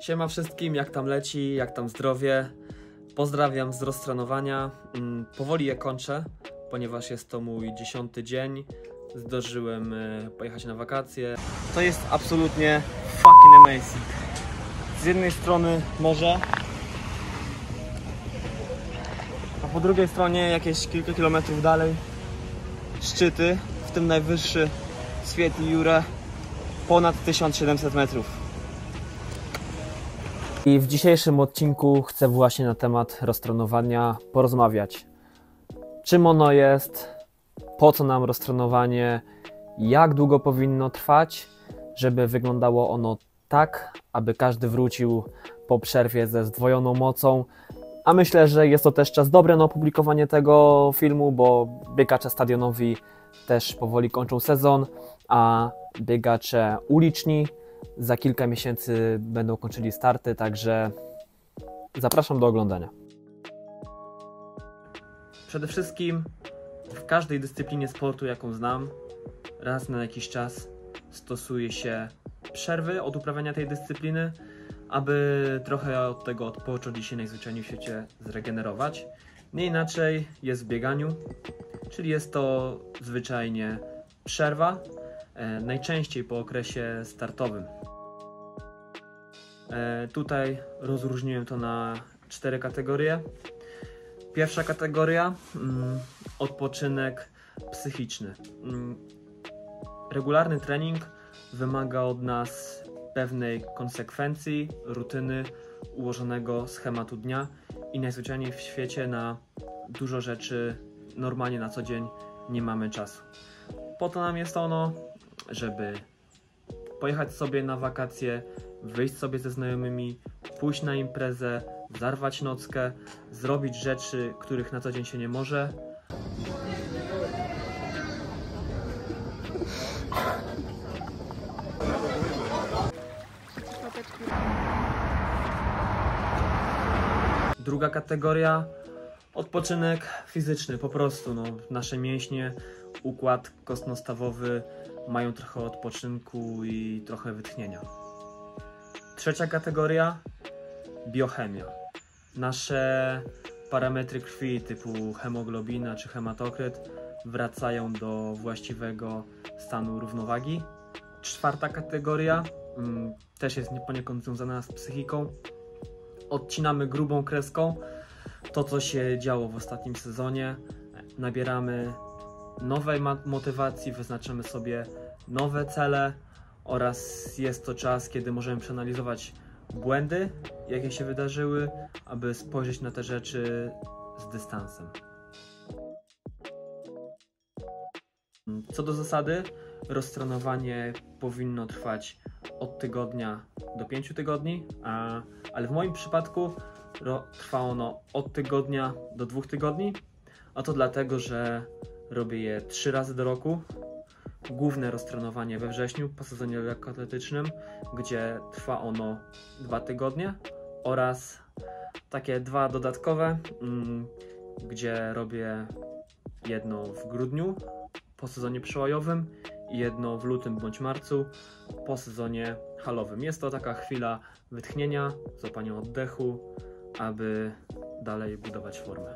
Siema wszystkim, jak tam leci, jak tam zdrowie. Pozdrawiam z roztrenowania. Powoli je kończę, ponieważ jest to mój 10. dzień. Zdążyłem pojechać na wakacje. To jest absolutnie fucking amazing. Z jednej strony morze, a po drugiej stronie jakieś kilka kilometrów dalej szczyty, w tym najwyższy Swieti Jure, ponad 1700 metrów. I w dzisiejszym odcinku chcę właśnie na temat roztrenowania porozmawiać. Czym ono jest, po co nam roztrenowanie, jak długo powinno trwać, żeby wyglądało ono tak, aby każdy wrócił po przerwie ze zdwojoną mocą. A myślę, że jest to też czas dobry na opublikowanie tego filmu, bo biegacze stadionowi też powoli kończą sezon, a biegacze uliczni za kilka miesięcy będą kończyli starty, także zapraszam do oglądania. Przede wszystkim w każdej dyscyplinie sportu, jaką znam, raz na jakiś czas stosuje się przerwy od uprawiania tej dyscypliny, aby trochę od tego odpocząć i się najzwyczajniej w świecie zregenerować. Nie inaczej jest w bieganiu, czyli jest to zwyczajnie przerwa, najczęściej po okresie startowym. Tutaj rozróżniłem to na 4 kategorie. Pierwsza kategoria, odpoczynek psychiczny. Regularny trening wymaga od nas pewnej konsekwencji, rutyny, ułożonego schematu dnia i najzwyczajniej w świecie na dużo rzeczy normalnie na co dzień nie mamy czasu. Po to nam jest ono, żeby pojechać sobie na wakacje, wyjść sobie ze znajomymi, pójść na imprezę, zarwać nockę, zrobić rzeczy, których na co dzień się nie może. Druga kategoria, odpoczynek fizyczny, po prostu nasze mięśnie, układ kostno-stawowy mają trochę odpoczynku i trochę wytchnienia. Trzecia kategoria, biochemia. Nasze parametry krwi typu hemoglobina czy hematokryt wracają do właściwego stanu równowagi. Czwarta kategoria też jest poniekąd związana z psychiką. Odcinamy grubą kreską to, co się działo w ostatnim sezonie. Nabieramy nowej motywacji, wyznaczamy sobie nowe cele oraz jest to czas, kiedy możemy przeanalizować błędy, jakie się wydarzyły, aby spojrzeć na te rzeczy z dystansem. Co do zasady, roztrenowanie powinno trwać od tygodnia do 5 tygodni, ale w moim przypadku trwa ono od tygodnia do 2 tygodni, a to dlatego, że robię je 3 razy do roku. Główne roztrenowanie we wrześniu po sezonie lekkoatletycznym, gdzie trwa ono 2 tygodnie, oraz takie 2 dodatkowe, gdzie robię jedno w grudniu po sezonie przełajowym i jedno w lutym bądź marcu po sezonie halowym. Jest to taka chwila wytchnienia, złapania oddechu, aby dalej budować formę.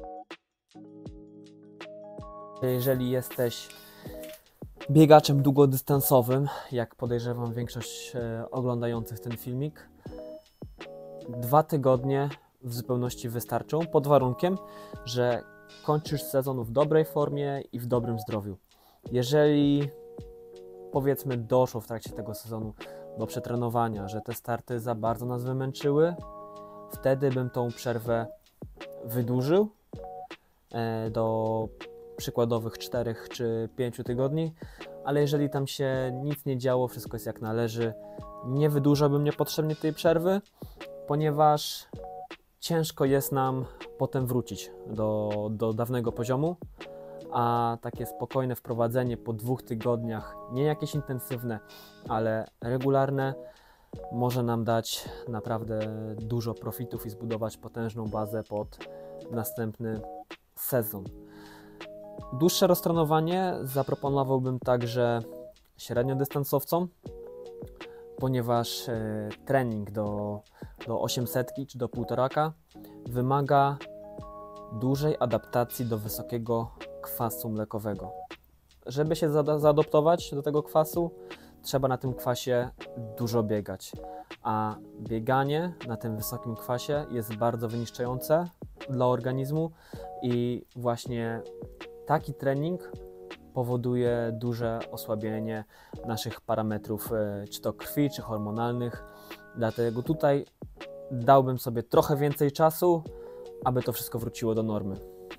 Jeżeli jesteś biegaczem długodystansowym, jak podejrzewam większość oglądających ten filmik, 2 tygodnie w zupełności wystarczą, pod warunkiem, że kończysz sezon w dobrej formie i w dobrym zdrowiu. Jeżeli, powiedzmy, doszło w trakcie tego sezonu do przetrenowania, że te starty za bardzo nas wymęczyły, wtedy bym tą przerwę wydłużył do przykładowych 4 czy 5 tygodni, ale jeżeli tam się nic nie działo, wszystko jest jak należy, nie wydłużałbym niepotrzebnie tej przerwy, ponieważ ciężko jest nam potem wrócić do dawnego poziomu, a takie spokojne wprowadzenie po 2 tygodniach, nie jakieś intensywne, ale regularne, może nam dać naprawdę dużo profitów i zbudować potężną bazę pod następny sezon. Dłuższe roztrenowanie zaproponowałbym także średniodystansowcom, ponieważ trening do 800 czy do 1,5 wymaga dużej adaptacji do wysokiego kwasu mlekowego. Żeby się zaadoptować do tego kwasu, trzeba na tym kwasie dużo biegać, a bieganie na tym wysokim kwasie jest bardzo wyniszczające dla organizmu i właśnie taki trening powoduje duże osłabienie naszych parametrów, czy to krwi, czy hormonalnych. Dlatego tutaj dałbym sobie trochę więcej czasu, aby to wszystko wróciło do normy.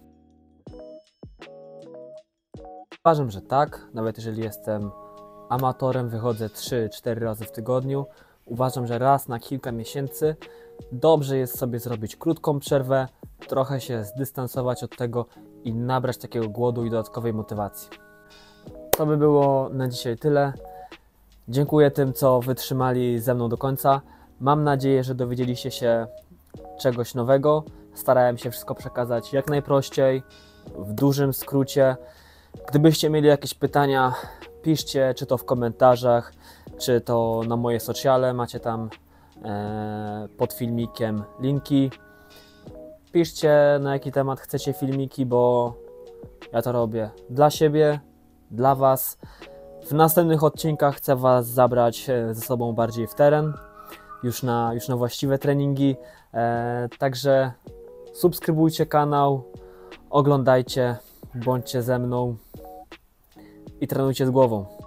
Uważam, że tak, nawet jeżeli jestem amatorem, wychodzę 3-4 razy w tygodniu. Uważam, że raz na kilka miesięcy dobrze jest sobie zrobić krótką przerwę, trochę się zdystansować od tego i nabrać takiego głodu i dodatkowej motywacji. To by było na dzisiaj tyle. Dziękuję tym, co wytrzymali ze mną do końca. Mam nadzieję, że dowiedzieliście się czegoś nowego. Starałem się wszystko przekazać jak najprościej, w dużym skrócie. Gdybyście mieli jakieś pytania, piszcie, czy to w komentarzach, czy to na moje sociale. Macie tam pod filmikiem linki. Piszcie, na jaki temat chcecie filmiki, bo ja to robię dla siebie, dla Was. W następnych odcinkach chcę Was zabrać ze sobą bardziej w teren, już na właściwe treningi. Także subskrybujcie kanał, oglądajcie, bądźcie ze mną i trenujcie z głową.